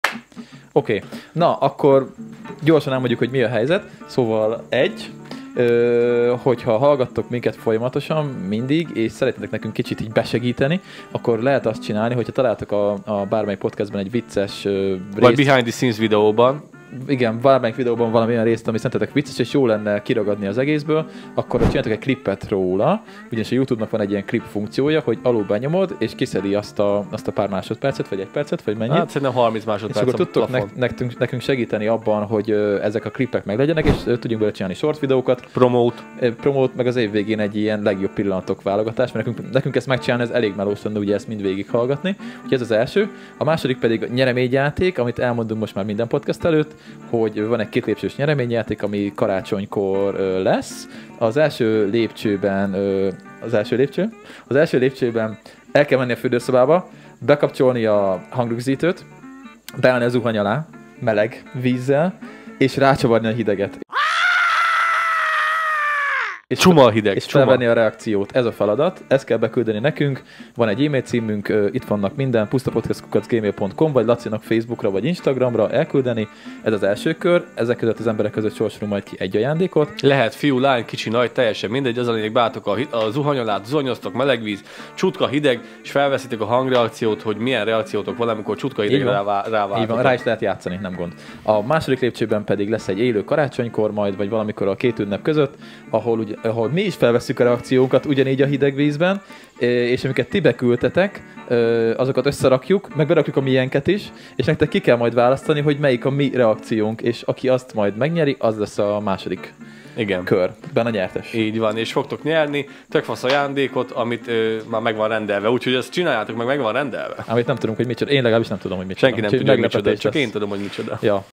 Oké. Na, akkor gyorsan elmondjuk, hogy mi a helyzet. Szóval hogyha hallgattok minket folyamatosan, mindig, és szeretnétek nekünk kicsit így besegíteni, akkor lehet azt csinálni, hogyha találtok a bármely podcastben egy vicces részt. Vagy behind the scenes videóban. Igen, valamelyik videóban valamilyen részt, ami szerintetek vicces, és jó lenne kiragadni az egészből, akkor csináltok egy klippet róla, ugyanis a YouTube-nak van egy ilyen klip funkciója, hogy alul benyomod, és kiszedi azt a pár másodpercet, vagy egy percet, vagy mennyit. Hát szerintem 30 másodperc. És akkor tudtok nekünk segíteni abban, hogy ezek a klippek meglegyenek, és tudjunk belőle csinálni short videókat. Promote, meg az év végén egy ilyen legjobb pillanatok válogatás, mert nekünk ezt megcsinálni, ez elég melós lenne, ugye ezt mind végig hallgatni. Úgyhogy ez az első. A második pedig a nyereményjáték, amit elmondunk most már minden podcast előtt, hogy van egy 2 lépcsős nyereményjáték, ami karácsonykor lesz. Az első lépcsőben el kell menni a fürdőszobába, bekapcsolni a hangrögzítőt, beállni a zuhany alá, meleg vízzel, és rácsavarni a hideget. És felvenni a reakciót. Ez a feladat, ezt kell beküldeni nekünk. Van egy e-mail címünk, itt vannak minden, pusztapodcast@gmail.com, vagy Lacinak Facebookra vagy Instagramra elküldeni. Ez az első kör, ezek között az emberek között sorsolunk majd ki egy ajándékot. Lehet fiú, lány, kicsi, nagy, teljesen mindegy, az a lényeg, beálltok a zuhany alá, zuhanyoztok, meleg víz, csutka hideg, és felveszitek a hangreakciót, hogy milyen reakciótok van, amikor csutka hidegre ráváltok. Így van, rá is lehet játszani, nem gond. A második lépcsőben pedig lesz egy élő karácsonykor majd, vagy valamikor a 2 ünnep között, ahol mi is felvesszük a reakciónkat ugyanígy a hideg vízben, és amiket ti beküldtetek, azokat összerakjuk, meg berakjuk a miénket is, és nektek ki kell majd választani, hogy melyik a mi reakciónk, és aki azt majd megnyeri, az lesz a második körben a nyertes. Így van, és fogtok nyerni tök fasz ajándékot, amit már meg van rendelve, úgyhogy ezt csináljátok, meg van rendelve. Amit nem tudunk, hogy micsoda. Én legalábbis nem tudom, hogy micsoda. Senki nem tudja, hogy micsoda, csak én tudom, hogy micsoda. Ja.